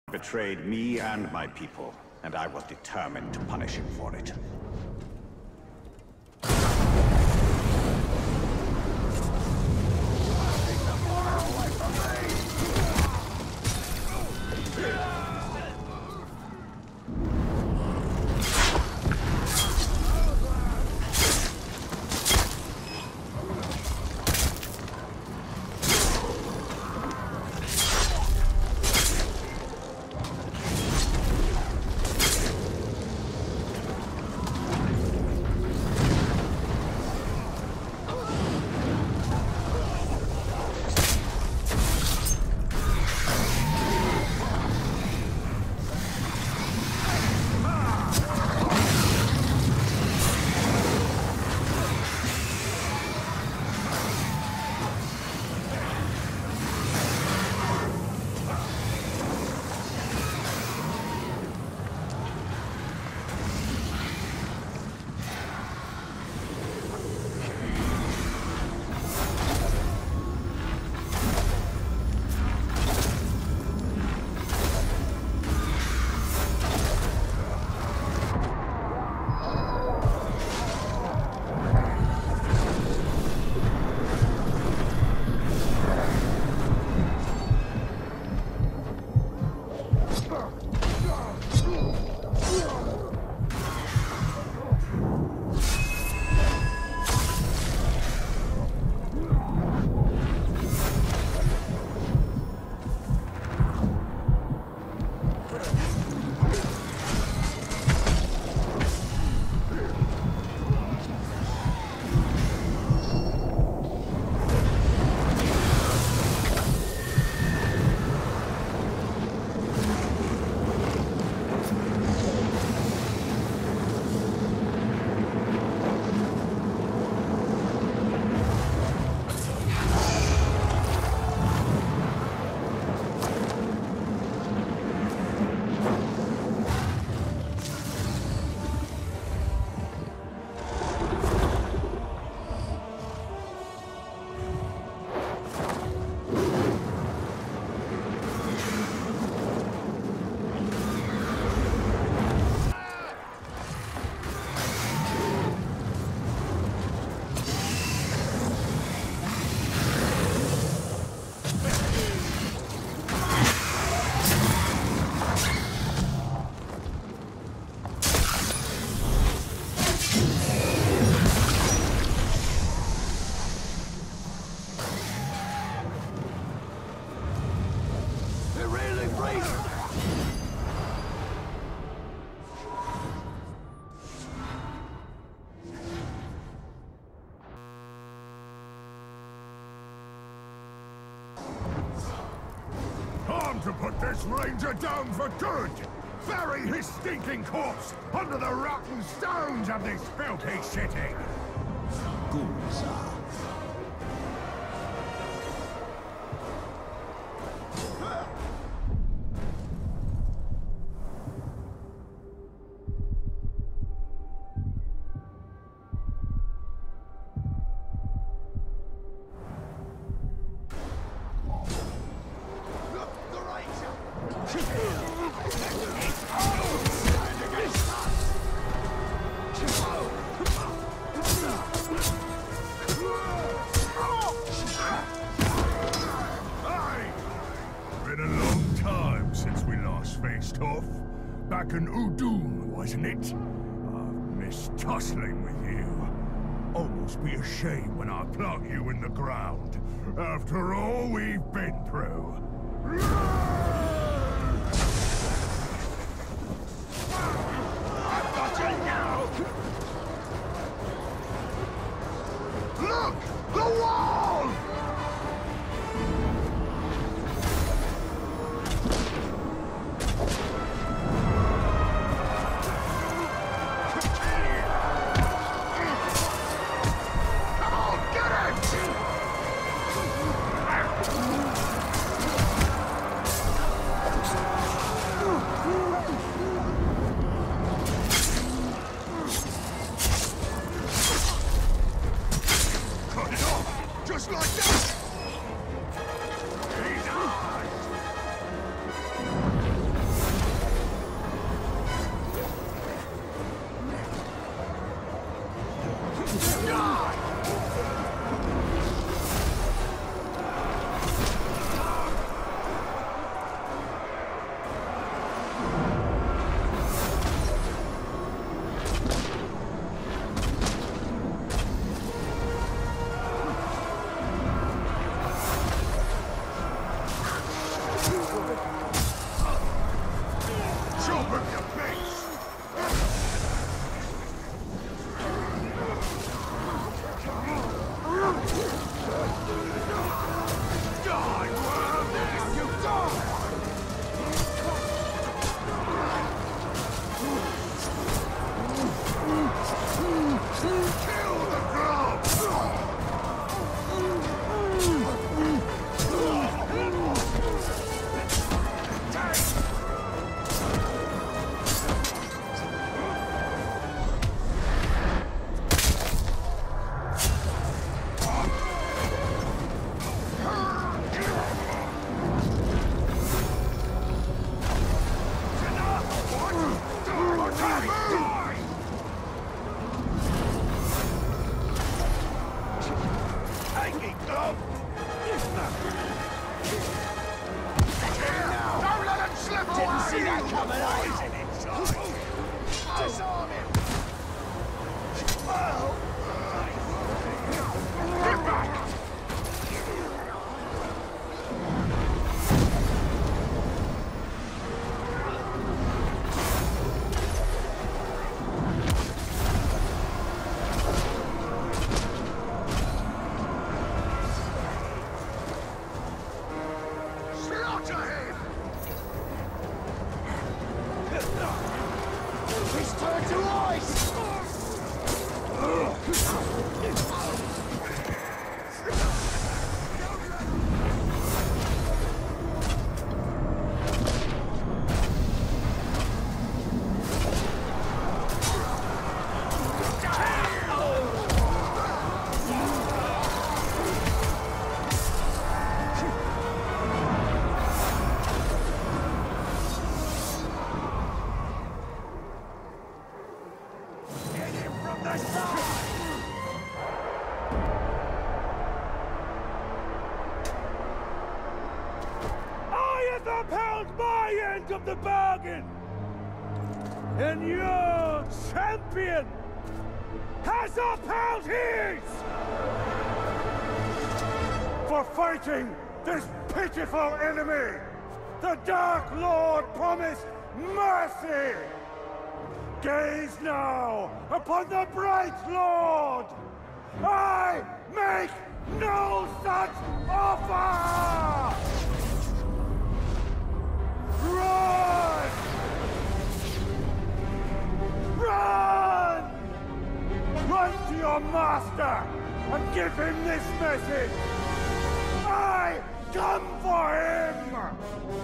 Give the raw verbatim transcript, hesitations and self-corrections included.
Betrayed me and my people, and I was determined to punish him for it. To put this ranger down for good! Bury his stinking corpse under the rotten stones of this filthy city! Gunza. Back in Udun, wasn't it? I've missed tussling with you. Almost be a shame when I plug you in the ground. After all we've been through. I've got you now! Look! The wall! Didn't see that coming, eh? Disarm him! Get back! Slaughter him! He's turned to ice! Get him from the side! I have upheld my end of the bargain! And your champion has upheld his! For fighting this pitiful enemy, the Dark Lord promised mercy! Gaze now upon the Bright Lord! I make no such offer! Run! Run! Run to your master and give him this message! I come for him!